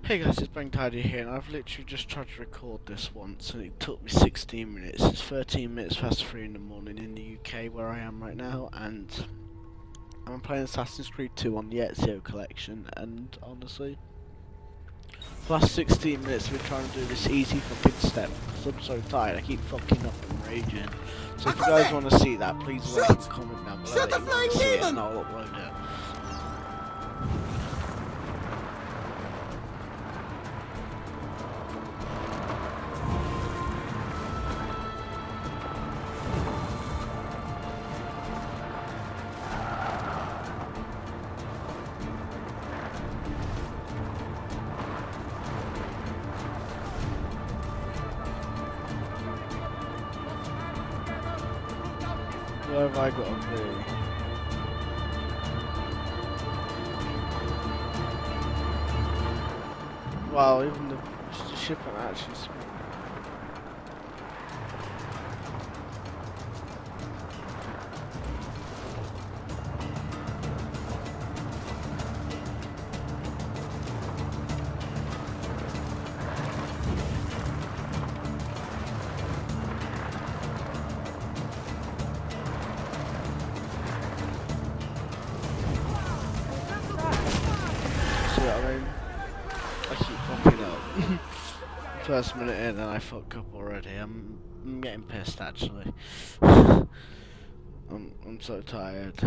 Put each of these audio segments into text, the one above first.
Hey guys, it's Bang Tidy here, and I've literally just tried to record this once, and it took me 16 minutes. It's 13 minutes past 3 in the morning in the UK, where I am right now, and I'm playing Assassin's Creed 2 on the Ezio collection, and honestly, the last 16 minutes I've been trying to do this easy fucking step, because I'm so tired, I keep fucking up and raging. So if you guys want to see that, please leave a comment down below that you want to see it, and I'll upload it. Where have I got to be? Wow, even the ship ain't actually small. See what I mean? I keep fucking up. First minute in and I fuck up already. I'm getting pissed actually. I'm so tired.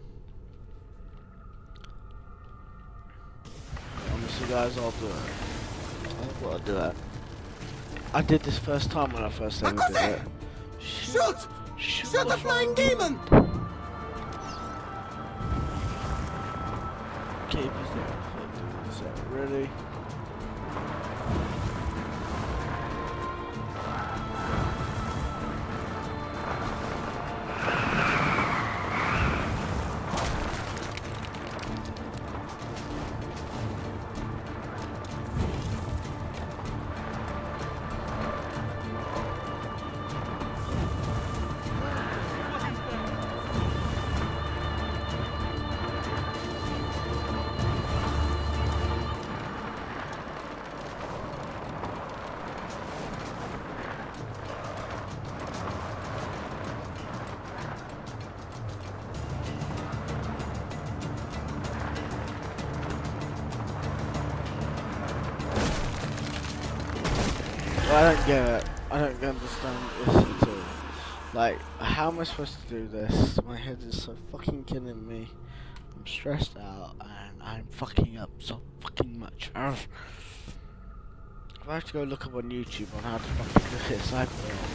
Honestly guys, I'll do it. I've got to do it. I did this first time when I first ever did it. Shoot! Shoot the flying demon! Keep his name. So really? I don't get it. I don't understand this at all. Like, how am I supposed to do this? My head is so fucking killing me. I'm stressed out and I'm fucking up so fucking much. If I have to go look up on YouTube on how to fucking do this, I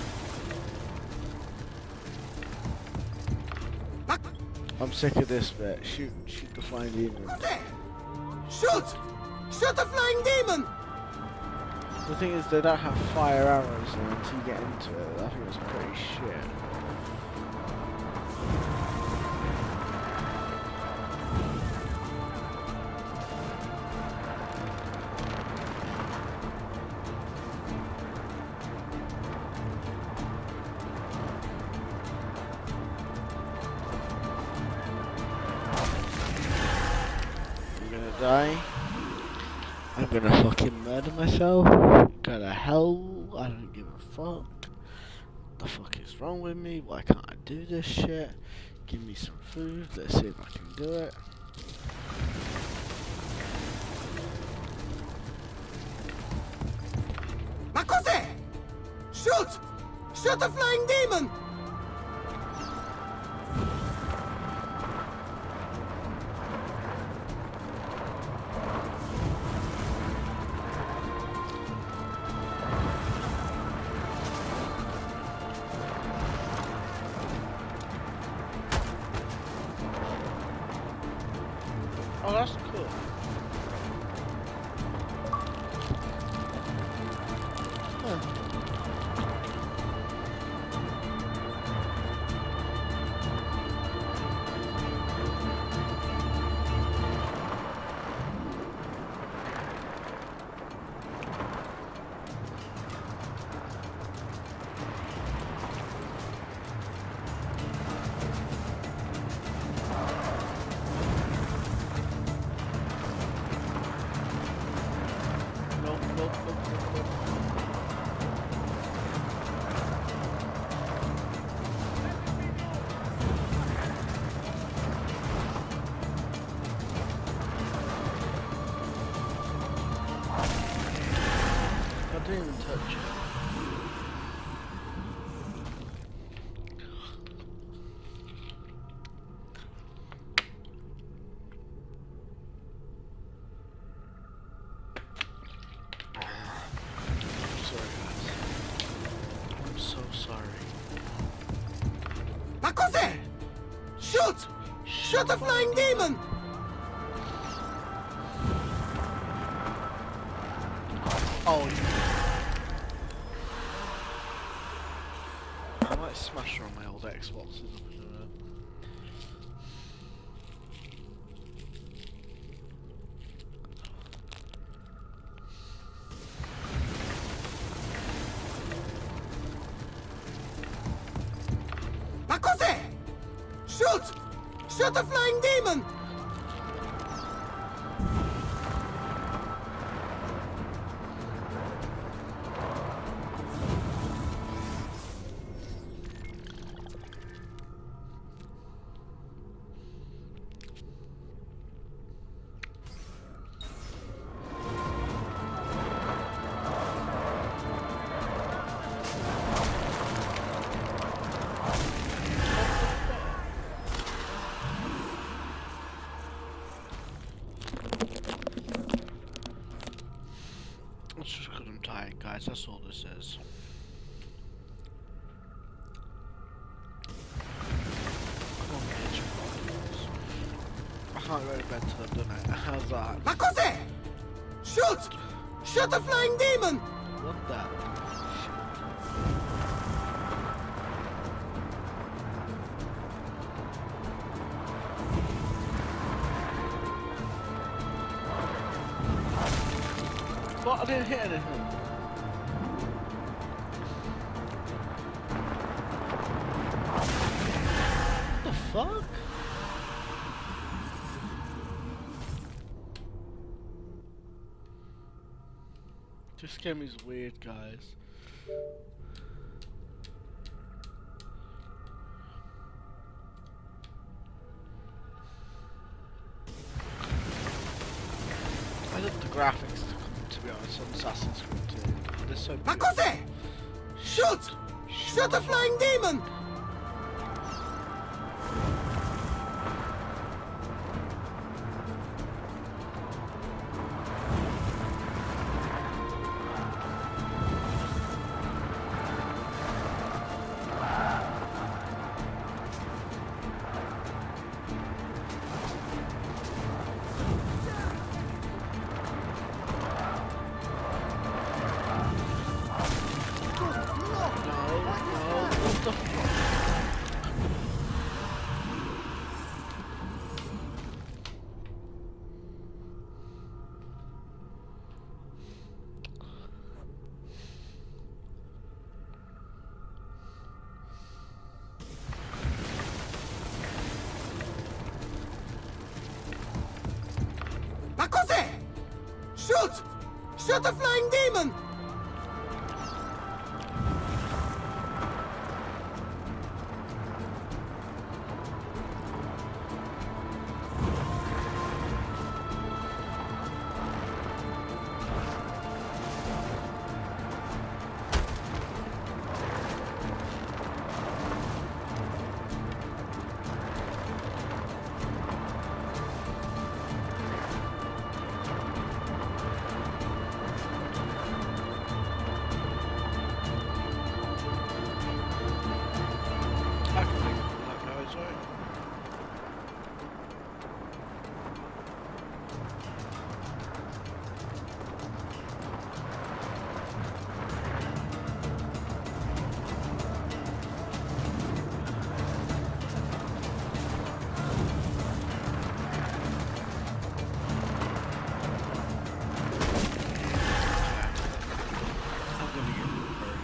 will. I'm sick of this bit. Shoot the flying demon. Shoot! Shoot the flying demon! The thing is, they don't have fire arrows until you get into it. I think it's pretty shit. I'm gonna die. I'm gonna fucking murder myself. Go to hell. I don't give a fuck. The fuck is wrong with me? Why can't I do this shit? Give me some food. Let's see if I can do it. Ma cos'è? Shoot! Shoot the flying demon! Oh, that's cool. Huh. I didn't even touch it. Sorry guys. I'm so sorry. Bakose! Shoot! Shoot the flying demon! Oh, I might smash her on my old Xboxes. Bakose! Shoot! Shoot the flying demon! It's just because I'm tired, guys, that's all this is. Come on, bitch. I can't go to bed till I've done it. How's that? Bakose! Shoot! Shoot the flying demon! What the? What? I didn't hit anything. What the fuck? This game is weird, guys. I love the graphics, to be honest, on Assassin's Creed 2. They're so beautiful. Bakose! Shoot! Shoot the flying demon! What the fuck? Bakose! Shoot! Shoot the flying demon! I can make that guys, right? I'm gonna get hurt.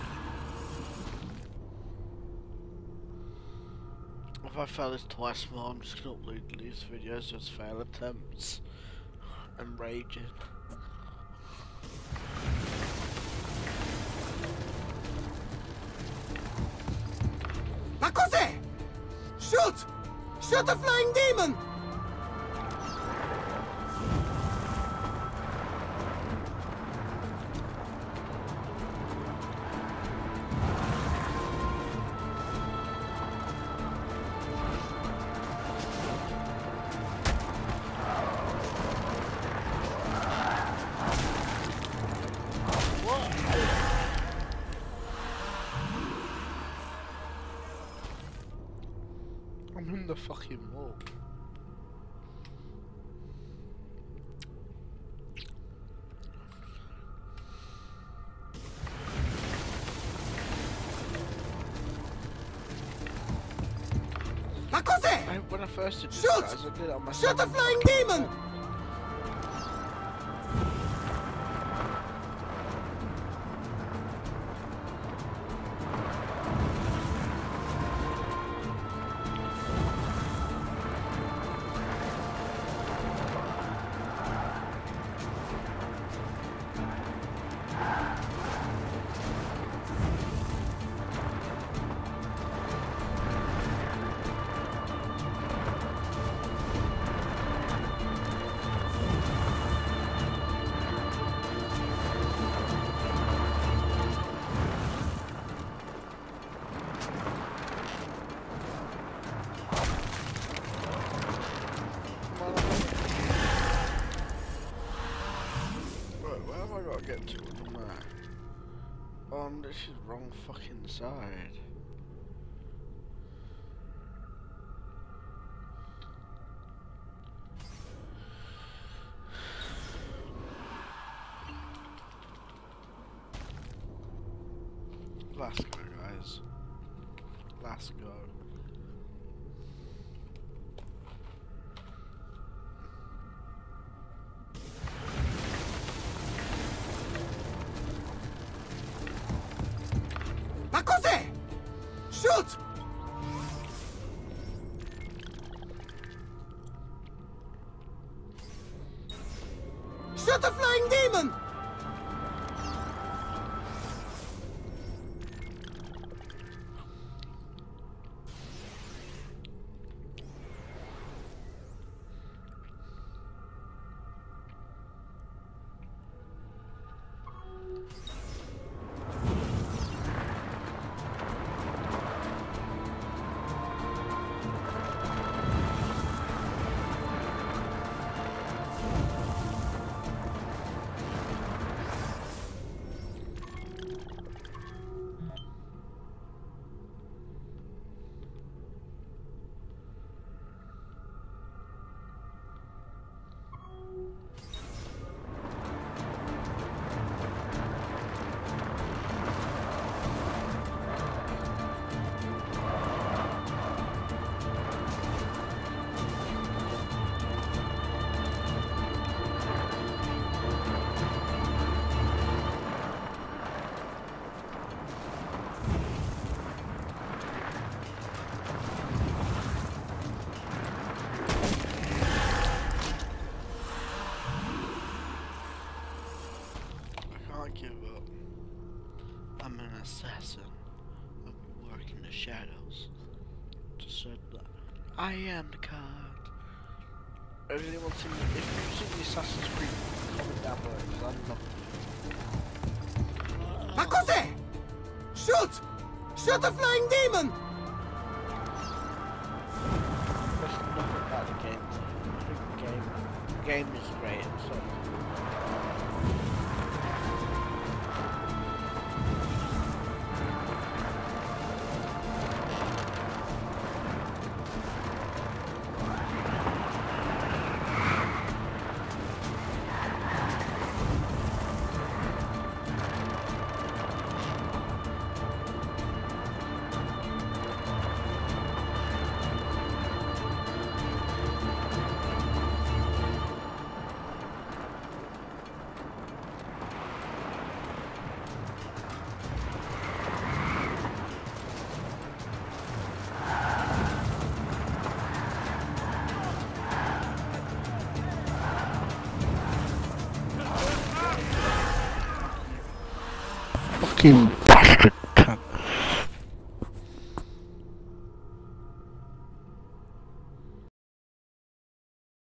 If I fail this twice more, I'm just gonna upload these videos as fail attempts and raging. Shoot! Shoot the flying demon! I'm in the fucking wall. Ma cos'è? When I first did this, Shoot! guys, I did it on my Shoot the second flying fucking demon! attempt. Where have I got to get to on that? Oh, this is wrong fucking side. Let's go, guys. Let's go. Ma cos'è? Shoot! Shoot the flying demon! I give up. I'm an assassin. I work in the shadows. Just said that. I am the card. If anyone's seen, if you've seen the Assassin's Creed, comment down below because I love it. Ma cos'è? Shoot! Shoot the flying demon! There's nothing about the game. I think the game is great. So. Fucking